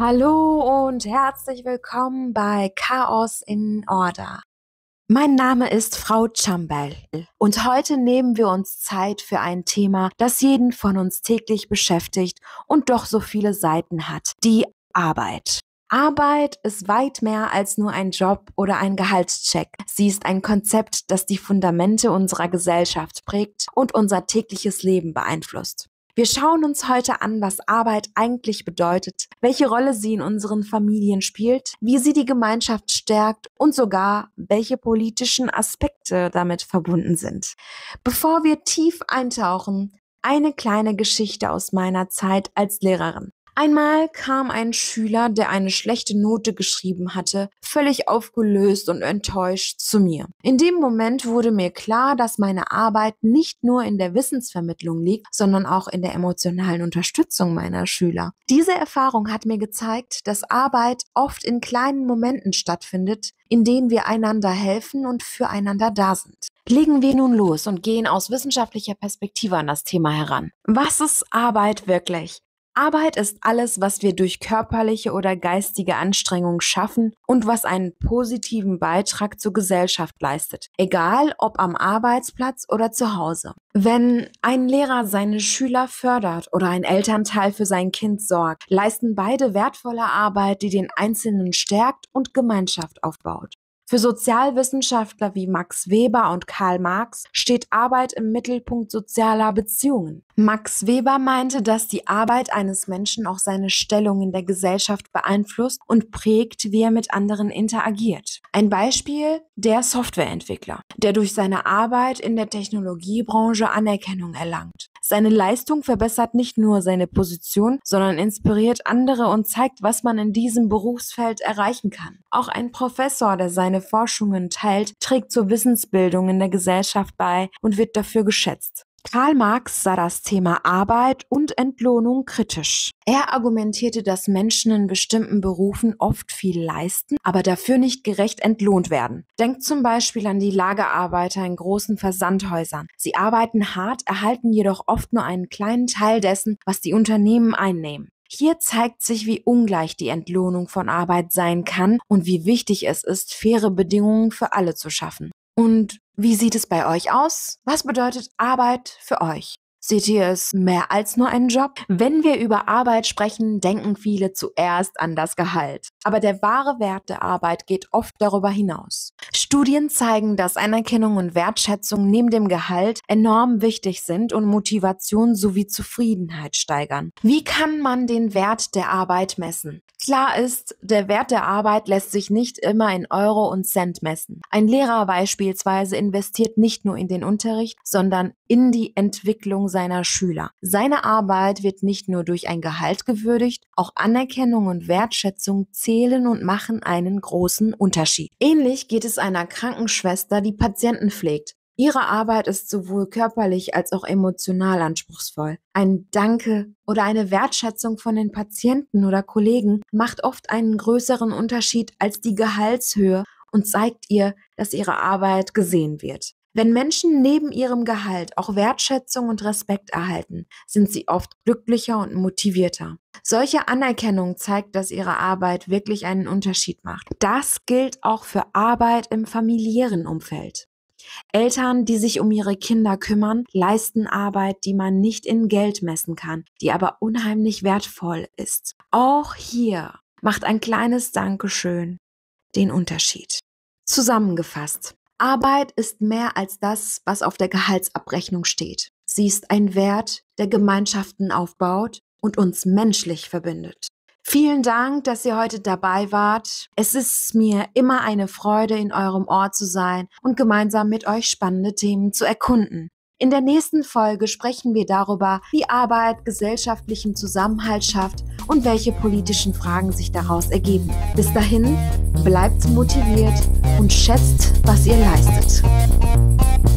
Hallo und herzlich willkommen bei Chaos in Order. Mein Name ist Frau Chambel und heute nehmen wir uns Zeit für ein Thema, das jeden von uns täglich beschäftigt und doch so viele Seiten hat: die Arbeit. Arbeit ist weit mehr als nur ein Job oder ein Gehaltscheck. Sie ist ein Konzept, das die Fundamente unserer Gesellschaft prägt und unser tägliches Leben beeinflusst. Wir schauen uns heute an, was Arbeit eigentlich bedeutet, welche Rolle sie in unseren Familien spielt, wie sie die Gemeinschaft stärkt und sogar, welche politischen Aspekte damit verbunden sind. Bevor wir tief eintauchen, eine kleine Geschichte aus meiner Zeit als Lehrerin. Einmal kam ein Schüler, der eine schlechte Note geschrieben hatte, völlig aufgelöst und enttäuscht zu mir. In dem Moment wurde mir klar, dass meine Arbeit nicht nur in der Wissensvermittlung liegt, sondern auch in der emotionalen Unterstützung meiner Schüler. Diese Erfahrung hat mir gezeigt, dass Arbeit oft in kleinen Momenten stattfindet, in denen wir einander helfen und füreinander da sind. Legen wir nun los und gehen aus wissenschaftlicher Perspektive an das Thema heran. Was ist Arbeit wirklich? Arbeit ist alles, was wir durch körperliche oder geistige Anstrengung schaffen und was einen positiven Beitrag zur Gesellschaft leistet, egal ob am Arbeitsplatz oder zu Hause. Wenn ein Lehrer seine Schüler fördert oder ein Elternteil für sein Kind sorgt, leisten beide wertvolle Arbeit, die den Einzelnen stärkt und Gemeinschaft aufbaut. Für Sozialwissenschaftler wie Max Weber und Karl Marx steht Arbeit im Mittelpunkt sozialer Beziehungen. Max Weber meinte, dass die Arbeit eines Menschen auch seine Stellung in der Gesellschaft beeinflusst und prägt, wie er mit anderen interagiert. Ein Beispiel: der Softwareentwickler, der durch seine Arbeit in der Technologiebranche Anerkennung erlangt. Seine Leistung verbessert nicht nur seine Position, sondern inspiriert andere und zeigt, was man in diesem Berufsfeld erreichen kann. Auch ein Professor, der seine Forschungen teilt, trägt zur Wissensbildung in der Gesellschaft bei und wird dafür geschätzt. Karl Marx sah das Thema Arbeit und Entlohnung kritisch. Er argumentierte, dass Menschen in bestimmten Berufen oft viel leisten, aber dafür nicht gerecht entlohnt werden. Denkt zum Beispiel an die Lagerarbeiter in großen Versandhäusern. Sie arbeiten hart, erhalten jedoch oft nur einen kleinen Teil dessen, was die Unternehmen einnehmen. Hier zeigt sich, wie ungleich die Entlohnung von Arbeit sein kann und wie wichtig es ist, faire Bedingungen für alle zu schaffen. Und wie sieht es bei euch aus? Was bedeutet Arbeit für euch? Seht ihr es mehr als nur einen Job? Wenn wir über Arbeit sprechen, denken viele zuerst an das Gehalt. Aber der wahre Wert der Arbeit geht oft darüber hinaus. Studien zeigen, dass Anerkennung und Wertschätzung neben dem Gehalt enorm wichtig sind und Motivation sowie Zufriedenheit steigern. Wie kann man den Wert der Arbeit messen? Klar ist, der Wert der Arbeit lässt sich nicht immer in Euro und Cent messen. Ein Lehrer beispielsweise investiert nicht nur in den Unterricht, sondern in die Entwicklung seiner Schüler. Seine Arbeit wird nicht nur durch ein Gehalt gewürdigt, auch Anerkennung und Wertschätzung zählen und machen einen großen Unterschied. Ähnlich geht es einer Krankenschwester, die Patienten pflegt. Ihre Arbeit ist sowohl körperlich als auch emotional anspruchsvoll. Ein Danke oder eine Wertschätzung von den Patienten oder Kollegen macht oft einen größeren Unterschied als die Gehaltshöhe und zeigt ihr, dass ihre Arbeit gesehen wird. Wenn Menschen neben ihrem Gehalt auch Wertschätzung und Respekt erhalten, sind sie oft glücklicher und motivierter. Solche Anerkennung zeigt, dass ihre Arbeit wirklich einen Unterschied macht. Das gilt auch für Arbeit im familiären Umfeld. Eltern, die sich um ihre Kinder kümmern, leisten Arbeit, die man nicht in Geld messen kann, die aber unheimlich wertvoll ist. Auch hier macht ein kleines Dankeschön den Unterschied. Zusammengefasst: Arbeit ist mehr als das, was auf der Gehaltsabrechnung steht. Sie ist ein Wert, der Gemeinschaften aufbaut und uns menschlich verbindet. Vielen Dank, dass ihr heute dabei wart. Es ist mir immer eine Freude, in eurem Ohr zu sein und gemeinsam mit euch spannende Themen zu erkunden. In der nächsten Folge sprechen wir darüber, wie Arbeit gesellschaftlichen Zusammenhalt schafft und welche politischen Fragen sich daraus ergeben. Bis dahin, bleibt motiviert und schätzt, was ihr leistet.